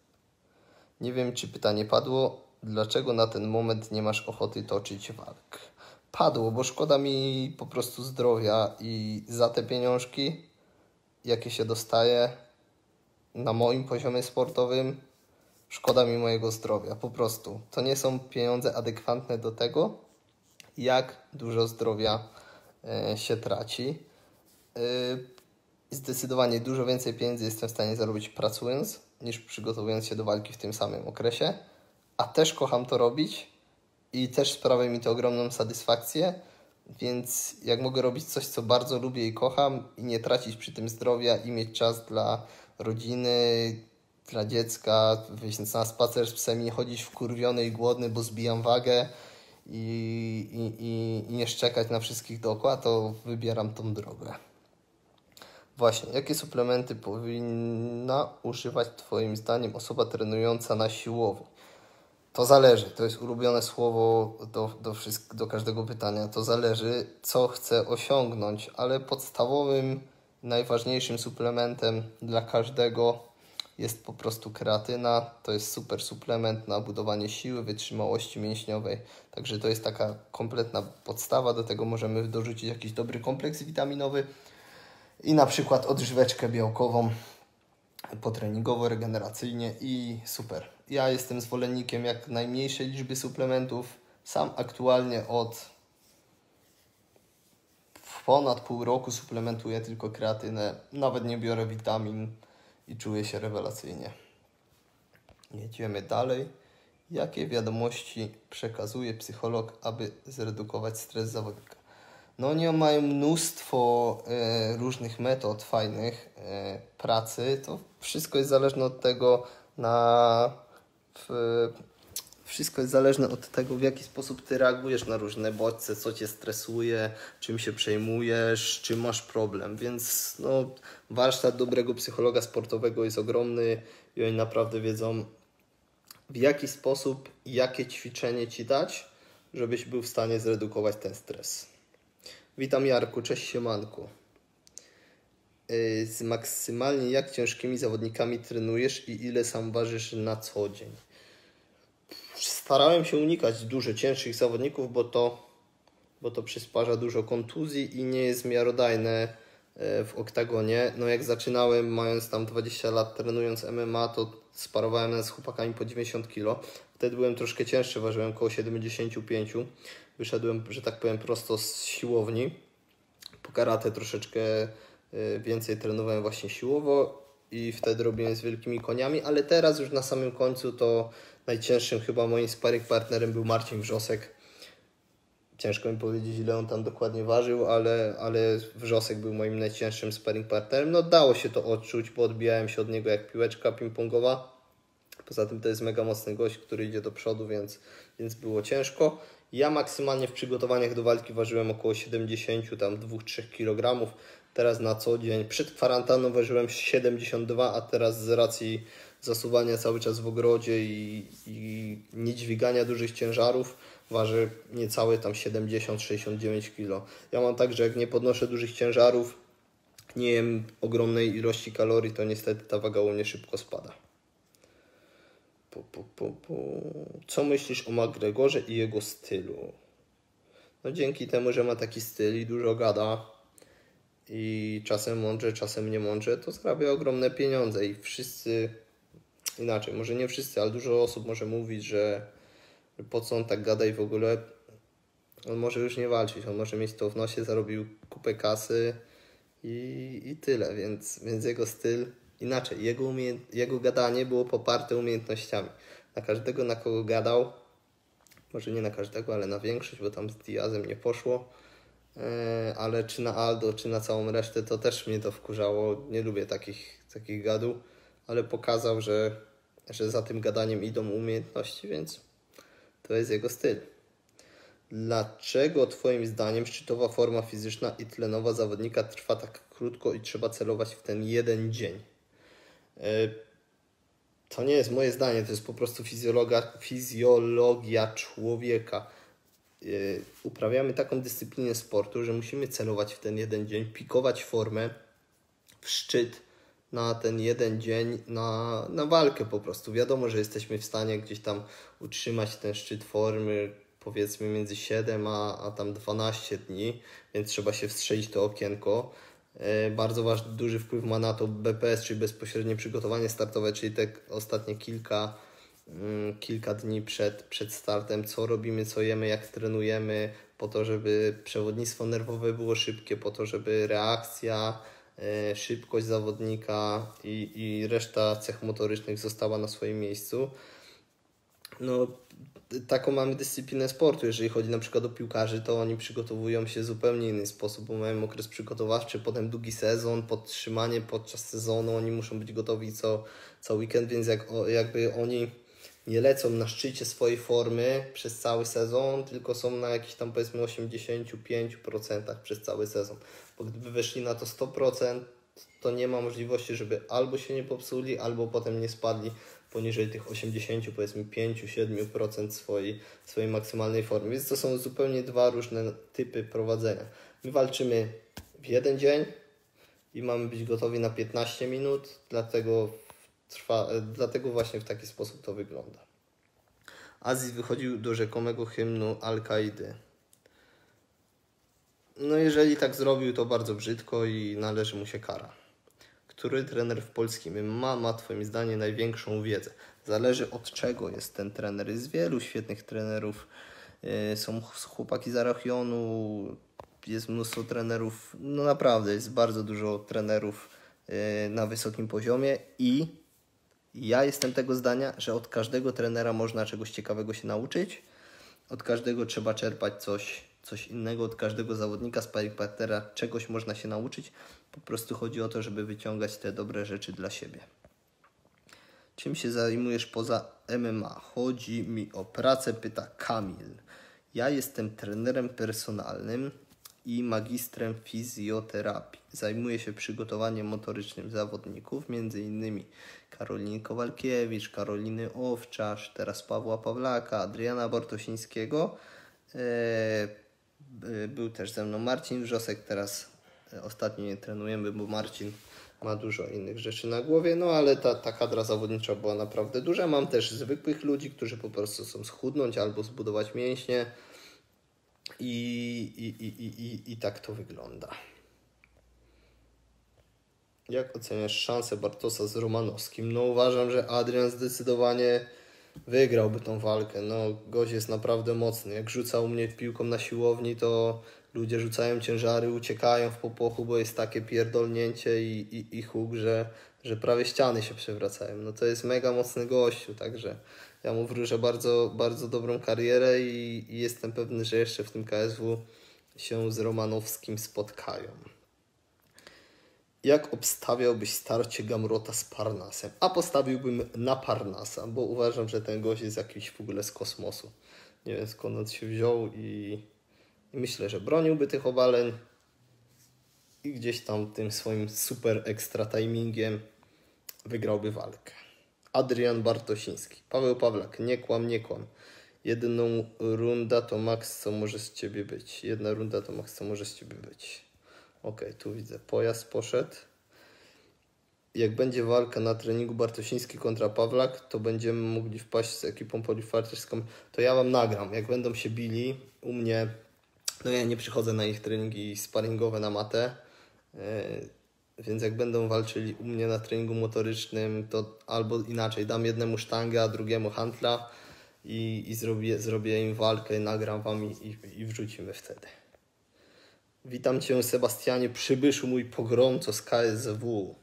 Speaker 1: Nie wiem, czy pytanie padło. Dlaczego na ten moment nie masz ochoty toczyć walk? Padło, bo szkoda mi po prostu zdrowia i za te pieniążki, jakie się dostaje na moim poziomie sportowym, szkoda mi mojego zdrowia. Po prostu. To nie są pieniądze adekwatne do tego, jak dużo zdrowia y, się traci. Y, zdecydowanie dużo więcej pieniędzy jestem w stanie zarobić pracując, niż przygotowując się do walki w tym samym okresie. A też kocham to robić i też sprawia mi to ogromną satysfakcję, więc jak mogę robić coś, co bardzo lubię i kocham i nie tracić przy tym zdrowia i mieć czas dla rodziny, dla dziecka, wyjść na spacer z psem i nie chodzić wkurwiony i głodny, bo zbijam wagę i, i, i, i nie szczekać na wszystkich dookoła, to wybieram tą drogę. Właśnie, jakie suplementy powinna używać Twoim zdaniem osoba trenująca na siłowni? To zależy, to jest ulubione słowo do, do, wszystk- do każdego pytania. To zależy, co chcę osiągnąć, ale podstawowym najważniejszym suplementem dla każdego jest po prostu kreatyna. To jest super suplement na budowanie siły, wytrzymałości mięśniowej. Także to jest taka kompletna podstawa. Do tego możemy dorzucić jakiś dobry kompleks witaminowy i na przykład odżyweczkę białkową potreningowo, regeneracyjnie i super. Ja jestem zwolennikiem jak najmniejszej liczby suplementów. Sam aktualnie od ponad pół roku suplementuję tylko kreatynę. Nawet nie biorę witamin i czuję się rewelacyjnie. Jedziemy dalej. Jakie wiadomości przekazuje psycholog, aby zredukować stres zawodnika? No oni mają mnóstwo e, różnych metod fajnych e, pracy. To wszystko jest zależne od tego na... W, wszystko jest zależne od tego, w jaki sposób Ty reagujesz na różne bodźce, co Cię stresuje, czym się przejmujesz, czym masz problem. Więc no, warsztat dobrego psychologa sportowego jest ogromny i oni naprawdę wiedzą, w jaki sposób i jakie ćwiczenie Ci dać, żebyś był w stanie zredukować ten stres. Witam Jarku, cześć siemanku. Yy, z maksymalnie jak ciężkimi zawodnikami trenujesz i ile sam ważysz na co dzień? Starałem się unikać dużo cięższych zawodników, bo to, bo to przysparza dużo kontuzji i nie jest miarodajne w oktagonie. No jak zaczynałem, mając tam dwadzieścia lat, trenując M M A, to sparowałem z chłopakami po dziewięćdziesiąt kilo. Wtedy byłem troszkę cięższy, ważyłem około siedemdziesiąt pięć. Wyszedłem, że tak powiem, prosto z siłowni. Po karate troszeczkę więcej trenowałem właśnie siłowo i wtedy robiłem z wielkimi koniami, ale teraz już na samym końcu to najcięższym chyba moim sparring partnerem był Marcin Wrzosek. Ciężko mi powiedzieć, ile on tam dokładnie ważył, ale, ale Wrzosek był moim najcięższym sparring partnerem. No dało się to odczuć, bo odbijałem się od niego jak piłeczka ping-pongowa. Poza tym to jest mega mocny gość, który idzie do przodu, więc, więc było ciężko. Ja maksymalnie w przygotowaniach do walki ważyłem około siedemdziesiąt do trzech kilogramów. Teraz na co dzień, przed kwarantanną ważyłem siedemdziesiąt dwa, a teraz z racji zasuwania cały czas w ogrodzie i, i niedźwigania dużych ciężarów waży niecałe tam siedemdziesiąt sześćdziesiąt dziewięć kilo. Ja mam tak, że jak nie podnoszę dużych ciężarów, nie jem ogromnej ilości kalorii, to niestety ta waga u mnie szybko spada. Pu, pu, pu, pu. Co myślisz o McGregorze i jego stylu? No dzięki temu, że ma taki styl i dużo gada i czasem mądrze, czasem nie mądrze, to zarabia ogromne pieniądze i wszyscy, inaczej, może nie wszyscy, ale dużo osób może mówić, że po co on tak gada i w ogóle on może już nie walczyć, on może mieć to w nosie, zarobił kupę kasy i, i tyle, więc, więc jego styl, inaczej, jego, umie, jego gadanie było poparte umiejętnościami. Na każdego, na kogo gadał, może nie na każdego, ale na większość, bo tam z Diazem nie poszło, e, ale czy na Aldo, czy na całą resztę, to też mnie to wkurzało, nie lubię takich, takich gadów, ale pokazał, że, że za tym gadaniem idą umiejętności, więc to jest jego styl. Dlaczego Twoim zdaniem szczytowa forma fizyczna i tlenowa zawodnika trwa tak krótko i trzeba celować w ten jeden dzień? To nie jest moje zdanie, to jest po prostu fizjologia, fizjologia człowieka. Uprawiamy taką dyscyplinę sportu, że musimy celować w ten jeden dzień, pikować formę w szczyt na ten jeden dzień, na, na walkę po prostu. Wiadomo, że jesteśmy w stanie gdzieś tam utrzymać ten szczyt formy, powiedzmy między siedem a, a tam dwanaście dni, więc trzeba się wstrzelić to okienko. E, bardzo ważny, duży wpływ ma na to B P S, czyli bezpośrednie przygotowanie startowe, czyli te ostatnie kilka, mm, kilka dni przed, przed startem, co robimy, co jemy, jak trenujemy, po to, żeby przewodnictwo nerwowe było szybkie, po to, żeby reakcja, e, szybkość zawodnika i, i reszta cech motorycznych została na swoim miejscu. No, taką mamy dyscyplinę sportu. Jeżeli chodzi na przykład o piłkarzy, to oni przygotowują się w zupełnie inny sposób, bo mają okres przygotowawczy, potem długi sezon, podtrzymanie podczas sezonu, oni muszą być gotowi co, co weekend, więc jak, jakby oni nie lecą na szczycie swojej formy przez cały sezon, tylko są na jakichś tam powiedzmy osiemdziesiąt pięć procent przez cały sezon. Bo gdyby weszli na to sto procent, to nie ma możliwości, żeby albo się nie popsuli, albo potem nie spadli poniżej tych osiemdziesiąt, powiedzmy pięć do siedmiu procent swojej, swojej maksymalnej formy. Więc to są zupełnie dwa różne typy prowadzenia. My walczymy w jeden dzień i mamy być gotowi na piętnaście minut, dlatego, trwa, dlatego właśnie w taki sposób to wygląda. Aziz wychodził do rzekomego hymnu Al-Kaidy. No jeżeli tak zrobił, to bardzo brzydko i należy mu się kara. Który trener w polskim M M A ma twoim zdaniem największą wiedzę? Zależy od czego jest ten trener. Jest wielu świetnych trenerów. Są chłopaki z Arachionu, jest mnóstwo trenerów. No naprawdę jest bardzo dużo trenerów na wysokim poziomie i ja jestem tego zdania, że od każdego trenera można czegoś ciekawego się nauczyć. Od każdego trzeba czerpać coś, coś innego. Od każdego zawodnika, sparring partnera czegoś można się nauczyć. Po prostu chodzi o to, żeby wyciągać te dobre rzeczy dla siebie. Czym się zajmujesz poza M M A? Chodzi mi o pracę, pyta Kamil. Ja jestem trenerem personalnym i magistrem fizjoterapii. Zajmuję się przygotowaniem motorycznym zawodników, między innymi Karoliny Kowalkiewicz, Karoliny Owczarz, teraz Pawła Pawlaka, Adriana Bartosińskiego. Był też ze mną Marcin Wrzosek, teraz ostatnio nie trenujemy, bo Marcin ma dużo innych rzeczy na głowie, no ale ta, ta kadra zawodnicza była naprawdę duża. Mam też zwykłych ludzi, którzy po prostu chcą schudnąć albo zbudować mięśnie i, i, i, i, i, i tak to wygląda. Jak oceniasz szansę Bartosa z Romanowskim? No uważam, że Adrian zdecydowanie wygrałby tą walkę. No gość jest naprawdę mocny. Jak rzucał mnie piłką na siłowni, to ludzie rzucają ciężary, uciekają w popłochu, bo jest takie pierdolnięcie i, i, i huk, że, że prawie ściany się przewracają. No to jest mega mocny gościu, także ja mu wróżę bardzo, bardzo dobrą karierę i, i jestem pewny, że jeszcze w tym K S W się z Romanowskim spotkają. Jak obstawiałbyś starcie Gamrota z Parnasem? A postawiłbym na Parnasa, bo uważam, że ten gość jest jakiś w ogóle z kosmosu. Nie wiem skąd on się wziął i, i myślę, że broniłby tych obaleń i gdzieś tam tym swoim super ekstra timingiem wygrałby walkę. Adrian Bartosiński. Paweł Pawlak, nie kłam, nie kłam. Jedną runda to maks, co może z ciebie być. Jedna runda to maks, co może z ciebie być. Ok, tu widzę, pojazd poszedł. Jak będzie walka na treningu Bartosiński kontra Pawlak, to będziemy mogli wpaść z ekipą polifarterską. To ja wam nagram, jak będą się bili u mnie. No ja nie przychodzę na ich treningi sparingowe na matę, yy, więc jak będą walczyli u mnie na treningu motorycznym, to albo inaczej, dam jednemu sztangę, a drugiemu hantla i, i zrobię, zrobię im walkę, nagram wam i, i, i wrzucimy wtedy. Witam Cię, Sebastianie, przybyszu mój pogromco z K S W.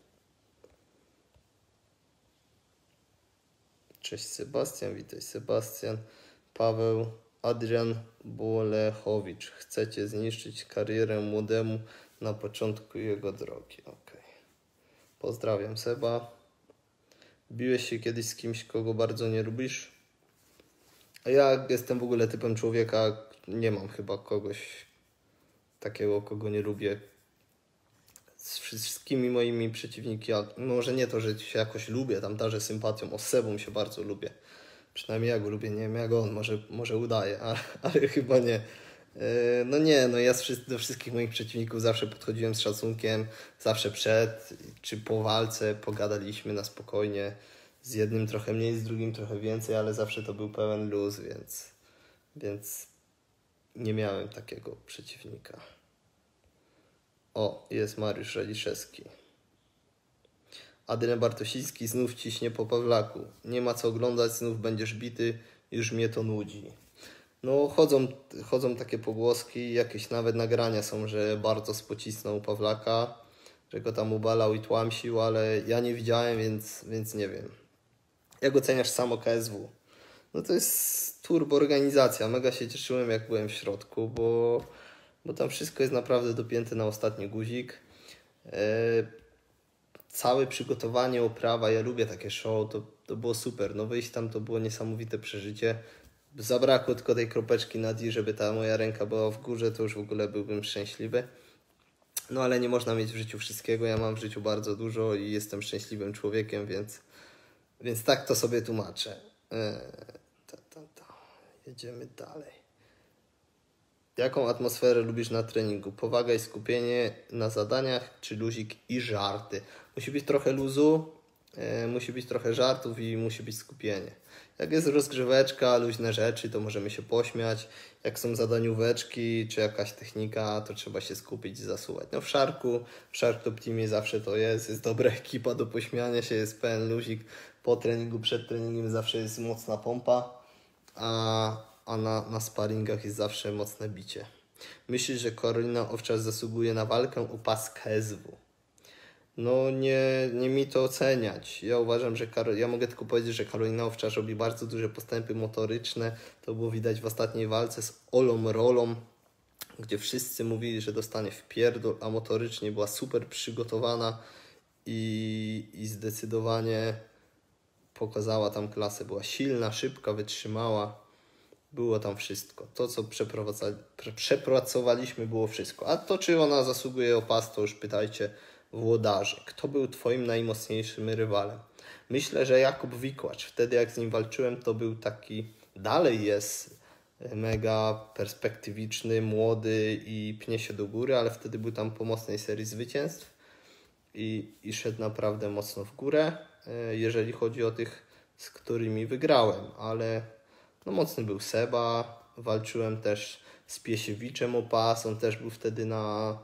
Speaker 1: Cześć Sebastian, witaj Sebastian. Paweł, Adrian Bolechowicz. Chcecie zniszczyć karierę młodemu na początku jego drogi. Okay. Pozdrawiam Seba. Biłeś się kiedyś z kimś, kogo bardzo nie lubisz? A ja jestem w ogóle typem człowieka, nie mam chyba kogoś takiego, kogo nie lubię. Z wszystkimi moimi przeciwnikami, może nie to, że się jakoś lubię, tam darzę sympatią, osobą się bardzo lubię. Przynajmniej ja go lubię, nie wiem jak on, może, może udaje, ale, ale chyba nie. No nie, no ja do wszystkich moich przeciwników zawsze podchodziłem z szacunkiem, zawsze przed czy po walce pogadaliśmy na spokojnie. Z jednym trochę mniej, z drugim trochę więcej, ale zawsze to był pełen luz, więc, więc nie miałem takiego przeciwnika. O, jest Mariusz Raliszewski. Adrian Bartosiński znów ciśnie po Pawlaku. Nie ma co oglądać, znów będziesz bity, już mnie to nudzi. No chodzą, chodzą takie pogłoski, jakieś nawet nagrania są, że Bartos pocisnął Pawlaka, że go tam ubalał i tłamsił, ale ja nie widziałem, więc, więc nie wiem. Jak oceniasz samo K S W? No to jest turbo organizacja. Mega się cieszyłem, jak byłem w środku, bo, bo tam wszystko jest naprawdę dopięte na ostatni guzik. E, całe przygotowanie, oprawa, ja lubię takie show, to, to było super. No wyjść tam to było niesamowite przeżycie. Zabrakło tylko tej kropeczki na D, żeby ta moja ręka była w górze, to już w ogóle byłbym szczęśliwy. No ale nie można mieć w życiu wszystkiego, ja mam w życiu bardzo dużo i jestem szczęśliwym człowiekiem, więc, więc tak to sobie tłumaczę. Eee, ta, ta, ta. Jedziemy dalej. Jaką atmosferę lubisz na treningu? Powaga i skupienie na zadaniach, czy luzik i żarty? Musi być trochę luzu, e, musi być trochę żartów i musi być skupienie. Jak jest rozgrzeweczka, luźne rzeczy, to możemy się pośmiać. Jak są zadanióweczki, czy jakaś technika, to trzeba się skupić i zasuwać. No w Sharku, w Shark Top Teamie zawsze to jest. Jest dobra ekipa do pośmiania się, jest pełen luzik. Po treningu, przed treningiem zawsze jest mocna pompa, a a na, na sparingach jest zawsze mocne bicie. Myślisz, że Karolina Owczarz zasługuje na walkę o pas K S W? No nie, nie mi to oceniać. Ja uważam, że Karol... ja mogę tylko powiedzieć, że Karolina Owczarz robi bardzo duże postępy motoryczne. To było widać w ostatniej walce z Olą Rolą, gdzie wszyscy mówili, że dostanie w pierdol, a motorycznie była super przygotowana i, i zdecydowanie pokazała tam klasę. Była silna, szybka, wytrzymała. Było tam wszystko. To, co przepracowaliśmy, było wszystko. A to, czy ona zasługuje o pas, to już pytajcie włodarzy. Kto był twoim najmocniejszym rywalem? Myślę, że Jakub Wikłacz. Wtedy, jak z nim walczyłem, to był taki, dalej jest mega perspektywiczny, młody i pnie się do góry, ale wtedy był tam po mocnej serii zwycięstw i, i szedł naprawdę mocno w górę, jeżeli chodzi o tych, z którymi wygrałem, ale no mocny był Seba, walczyłem też z Piesiewiczem o pas, on też był wtedy na,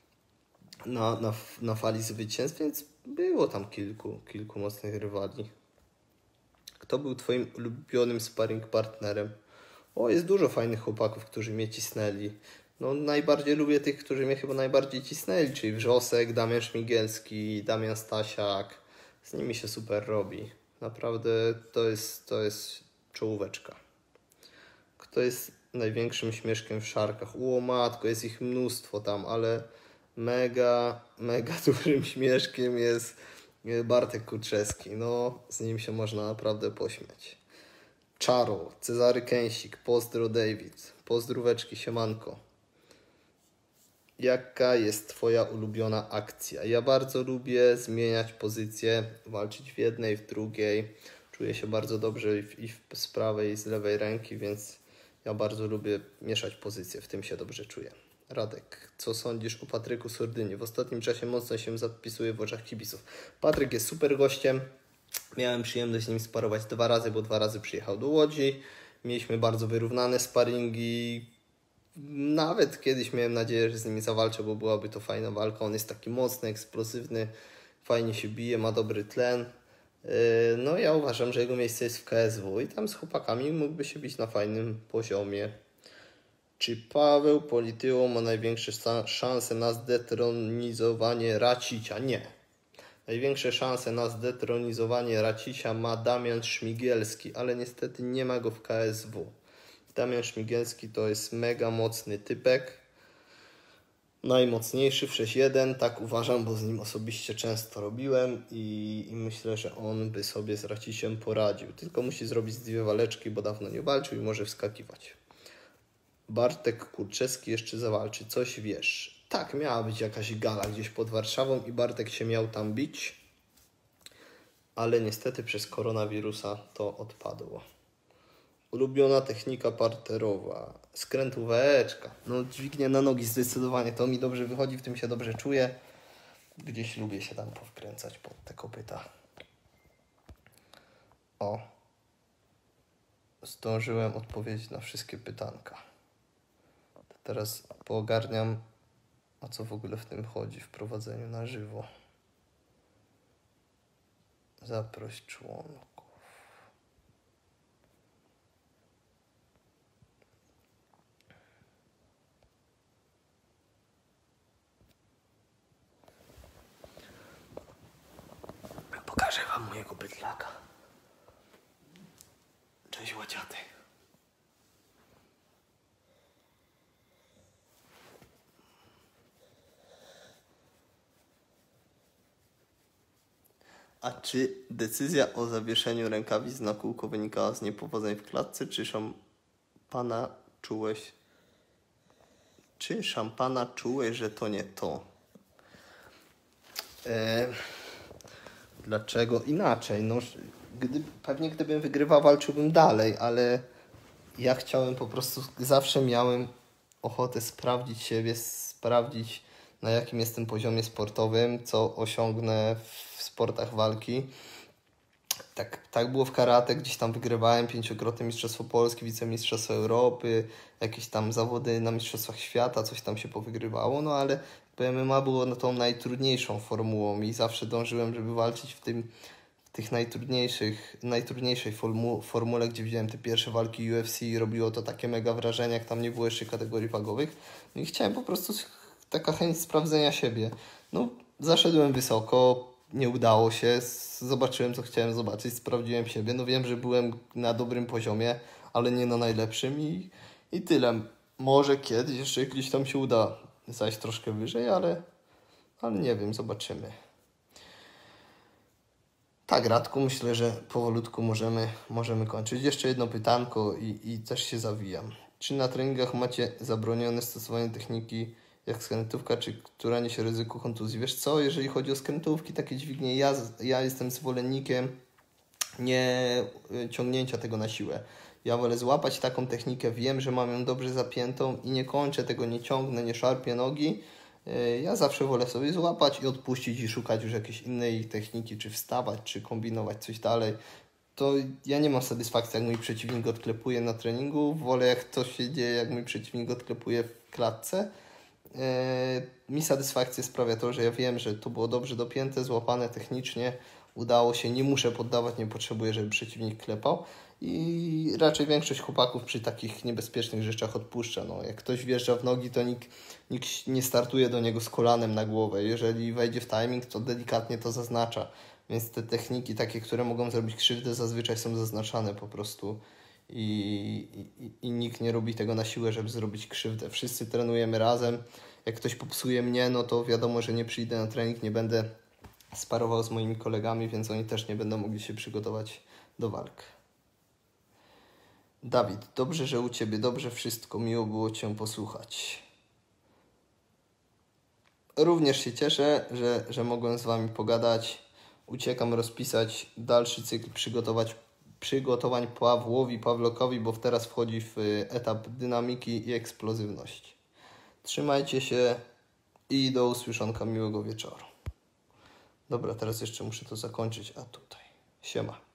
Speaker 1: na, na, na fali zwycięstw, więc było tam kilku, kilku mocnych rywali. Kto był twoim ulubionym sparring partnerem? O, jest dużo fajnych chłopaków, którzy mnie cisnęli. No najbardziej lubię tych, którzy mnie chyba najbardziej cisnęli, czyli Wrzosek, Damian Szmigielski, Damian Stasiak. Z nimi się super robi. Naprawdę to jest, to jest czołóweczka. Kto jest największym śmieszkiem w Sharkach? O matko, jest ich mnóstwo tam, ale mega, mega dużym śmieszkiem jest Bartek Kurczewski. No, z nim się można naprawdę pośmiać. Czaro, Cezary Kęsik, pozdro David, pozdróweczki, siemanko. Jaka jest twoja ulubiona akcja? Ja bardzo lubię zmieniać pozycje, walczyć w jednej, w drugiej. Czuję się bardzo dobrze i, w, i w, z prawej i z lewej ręki, więc ja bardzo lubię mieszać pozycje, w tym się dobrze czuję. Radek, co sądzisz o Patryku Surdynie? W ostatnim czasie mocno się zapisuje w oczach kibiców. Patryk jest super gościem. Miałem przyjemność z nim sparować dwa razy, bo dwa razy przyjechał do Łodzi. Mieliśmy bardzo wyrównane sparingi. Nawet kiedyś miałem nadzieję, że z nimi zawalczę, bo byłaby to fajna walka. On jest taki mocny, eksplozywny, fajnie się bije, ma dobry tlen. No ja uważam, że jego miejsce jest w K S W i tam z chłopakami mógłby się bić na fajnym poziomie. Czy Paweł Polityło ma największe szanse na zdetronizowanie Racicia? Nie. Największe szanse na zdetronizowanie Racicia ma Damian Szmigielski, ale niestety nie ma go w K S W. Damian Szmigielski to jest mega mocny typek. Najmocniejszy w sześć jeden, tak uważam, bo z nim osobiście często robiłem i, i myślę, że on by sobie z Raciciem poradził. Tylko musi zrobić dwie waleczki, bo dawno nie walczył i może wskakiwać. Bartek Kurczewski jeszcze zawalczy. Coś wiesz? Tak, miała być jakaś gala gdzieś pod Warszawą i Bartek się miał tam bić, ale niestety przez koronawirusa to odpadło. Ulubiona technika parterowa. Skrętóweczka. No dźwignię na nogi zdecydowanie. To mi dobrze wychodzi, w tym się dobrze czuję. Gdzieś lubię się tam powkręcać pod te kopyta. O. Zdążyłem odpowiedzieć na wszystkie pytanka. Teraz poogarniam, o co w ogóle w tym chodzi, w prowadzeniu na żywo. Zaproś członków. Pokażę wam mojego bydlaka. Cześć łaciaty. A czy decyzja o zawieszeniu rękawic na kółko wynikała z niepowodzeń w klatce, czy szampana czułeś, czy szampana czułeś, że to nie to? Eee, dlaczego inaczej? No, gdy, pewnie gdybym wygrywał, walczyłbym dalej, ale ja chciałem po prostu, zawsze miałem ochotę sprawdzić siebie, sprawdzić na jakim jestem poziomie sportowym, co osiągnę w sportach walki. Tak, tak było w karate, gdzieś tam wygrywałem pięciokrotne Mistrzostwo Polski, wicemistrzostwo Europy, jakieś tam zawody na Mistrzostwach Świata, coś tam się powygrywało, no ale M M A było no, tą najtrudniejszą formułą i zawsze dążyłem, żeby walczyć w tym w tych najtrudniejszych, najtrudniejszej formu, formule, gdzie widziałem te pierwsze walki U F C i robiło to takie mega wrażenie, jak tam nie było jeszcze kategorii wagowych. No i chciałem po prostu taka chęć sprawdzenia siebie. No, zaszedłem wysoko, nie udało się, zobaczyłem co chciałem zobaczyć, sprawdziłem siebie. No wiem, że byłem na dobrym poziomie, ale nie na najlepszym i, i tyle. Może kiedyś jeszcze gdzieś tam się uda zajść troszkę wyżej, ale, ale nie wiem, zobaczymy. Tak, Radku, myślę, że powolutku możemy, możemy kończyć. Jeszcze jedno pytanko i, i też się zawijam. Czy na treningach macie zabronione stosowanie techniki jak skrętówka, czy która niesie ryzyko kontuzji? Wiesz co, jeżeli chodzi o skrętówki, takie dźwignie, ja, ja jestem zwolennikiem nie ciągnięcia tego na siłę. Ja wolę złapać taką technikę, wiem, że mam ją dobrze zapiętą i nie kończę tego, nie ciągnę, nie szarpię nogi. Ja zawsze wolę sobie złapać i odpuścić i szukać już jakiejś innej techniki, czy wstawać, czy kombinować coś dalej. To ja nie mam satysfakcji, jak mój przeciwnik odklepuje na treningu. Wolę, jak to się dzieje, jak mój przeciwnik odklepuje w klatce. Mi satysfakcję sprawia to, że ja wiem, że to było dobrze dopięte, złapane technicznie, udało się, nie muszę poddawać, nie potrzebuję, żeby przeciwnik klepał. I raczej większość chłopaków przy takich niebezpiecznych rzeczach odpuszcza. No, jak ktoś wjeżdża w nogi, to nikt, nikt nie startuje do niego z kolanem na głowę. Jeżeli wejdzie w timing, to delikatnie to zaznacza. Więc te techniki takie, które mogą zrobić krzywdę, zazwyczaj są zaznaczane po prostu. I, i, i nikt nie robi tego na siłę, żeby zrobić krzywdę. Wszyscy trenujemy razem. Jak ktoś popsuje mnie, no to wiadomo, że nie przyjdę na trening, nie będę sparował z moimi kolegami, więc oni też nie będą mogli się przygotować do walk. Dawid, dobrze, że u Ciebie dobrze wszystko, miło było Cię posłuchać. Również się cieszę, że, że mogłem z Wami pogadać. Uciekam rozpisać dalszy cykl, przygotować, przygotowań Pawłowi Pawlokowi, bo teraz wchodzi w etap dynamiki i eksplozywności. Trzymajcie się i do usłyszonka, miłego wieczoru. Dobra, teraz jeszcze muszę to zakończyć, a tutaj. Siema.